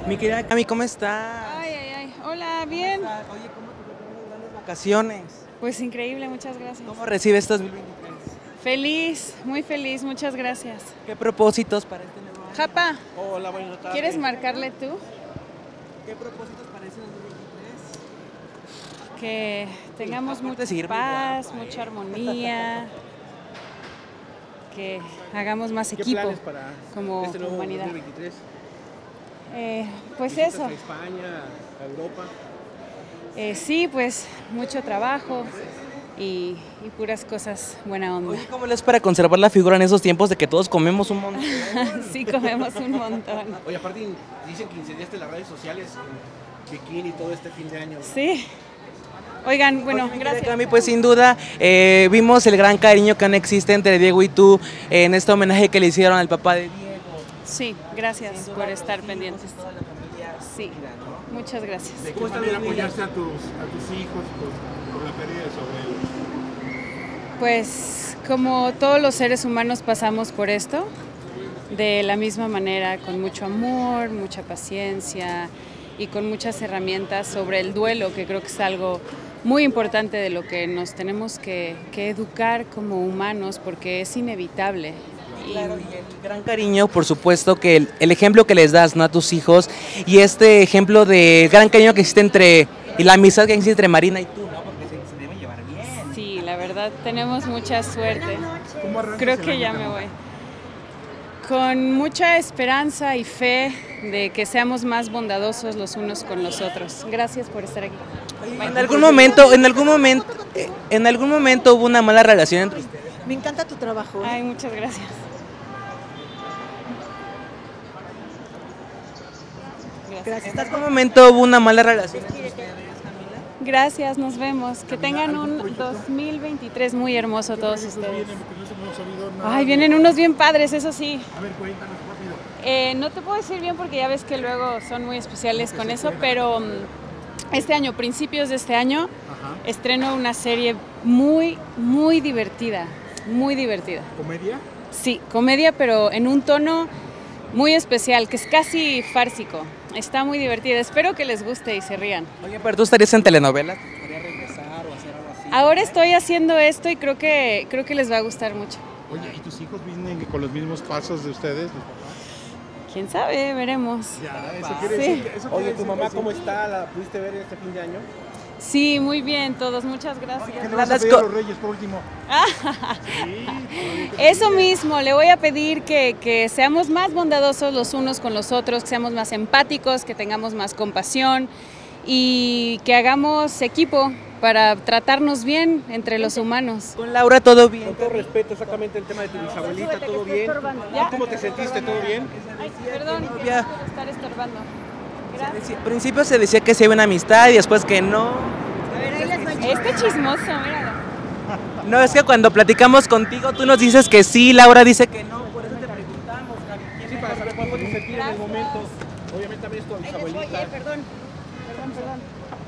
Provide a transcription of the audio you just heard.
Mi querida Cami, ¿cómo estás? Ay, ay, ay. Hola, bien. Oye, ¿cómo te fue con unas grandes vacaciones? Pues increíble, muchas gracias. ¿Cómo recibes este 2023? Feliz, muchas gracias. ¿Qué propósitos para este nuevo año? Japa, Hola, buenas tardes. ¿quieres marcarle tú? ¿Qué propósitos para este 2023? Que tengamos aparte mucha seguir muy paz, guapa, mucha armonía, que hagamos más ¿Qué equipo planes para como este nuevo humanidad. 2023? Pues ¿Visitas eso, a España, a Europa? sí, pues mucho trabajo y puras cosas buena onda. Oye, ¿cómo le es para conservar la figura en esos tiempos de que todos comemos un montón? Sí, comemos un montón. Oye, aparte dicen que incendiaste las redes sociales en bikini todo este fin de año. Sí. Oigan, bueno, Oye, mi querida gracias. Cami, pues sin duda vimos el gran cariño que aún existe entre Diego y tú en este homenaje que le hicieron al papá de Diego. Sí, gracias por estar pendientes. Toda la familia Sí, unida, ¿no? muchas gracias. ¿De qué ¿Cómo están manera los niños? apoyaste a tus hijos por la pérdida de su abuelo? Pues como todos los seres humanos pasamos por esto, de la misma manera, con mucho amor, mucha paciencia y con muchas herramientas sobre el duelo, que creo que es algo muy importante de lo que nos tenemos que educar como humanos, porque es inevitable. Claro, y el gran cariño, por supuesto, que el ejemplo que les das, ¿no?, a tus hijos, y este ejemplo de gran cariño que existe entre, y la amistad que existe entre Marina y tú, ¿no? Porque se deben llevar bien. Sí, la verdad, tenemos mucha suerte. ¿Cómo arrancas Creo el que año, ya Cami? me voy. Con mucha esperanza y fe de que seamos más bondadosos los unos con los otros. Gracias por estar aquí. En algún momento hubo una mala relación entre ustedes. Me encanta tu trabajo. Ay, muchas gracias. Gracias. En algún momento hubo una mala relación entre ustedes. Gracias, nos vemos. Que tengan un 2023 muy hermoso todos Proyectos ustedes. vienen, porque no hemos sabido nada. Ay, vienen unos bien padres, eso sí. A ver, cuéntanos rápido. No te puedo decir bien porque ya ves que luego son muy especiales con eso, pero este año, principios de este año, Ajá. estreno una serie muy divertida, muy divertida. ¿Comedia? Sí, comedia, pero en un tono muy especial, que es casi fársico. Está muy divertida, espero que les guste y se rían. Oye, pero tú estarías en telenovelas, ¿te gustaría regresar o hacer algo así? Ahora estoy haciendo esto y creo que les va a gustar mucho. Oye, ¿y tus hijos vienen con los mismos pasos de ustedes, los papás? ¿Quién sabe? Veremos. Ya, eso quiere Sí. decir que... eso quiere Oye, ¿tu decir mamá que cómo sí. está? ¿La pudiste ver este fin de año? Sí, muy bien todos, muchas gracias. ¿Qué le vas a Las pedir a co- los reyes por último? Sí, Eso mismo, le voy a pedir que seamos más bondadosos los unos con los otros, que seamos más empáticos, que tengamos más compasión y que hagamos equipo para tratarnos bien entre los humanos. Con Laura todo bien. Con todo respeto, exactamente el tema de tu bisabuelita, ¿todo bien? Ya. ¿Cómo te sentiste? ¿Todo bien? Ay, perdón, Ya. por estar estorbando. Gracias. Al principio se decía que se iba una amistad y después que no. Este chismoso, míralo. No, es que cuando platicamos contigo tú nos dices que sí, Laura dice que no, por eso te preguntamos, Javi. Sí, para saber cuál fue tu sentir en el momento. Obviamente también es tu bisabuelita. Perdón.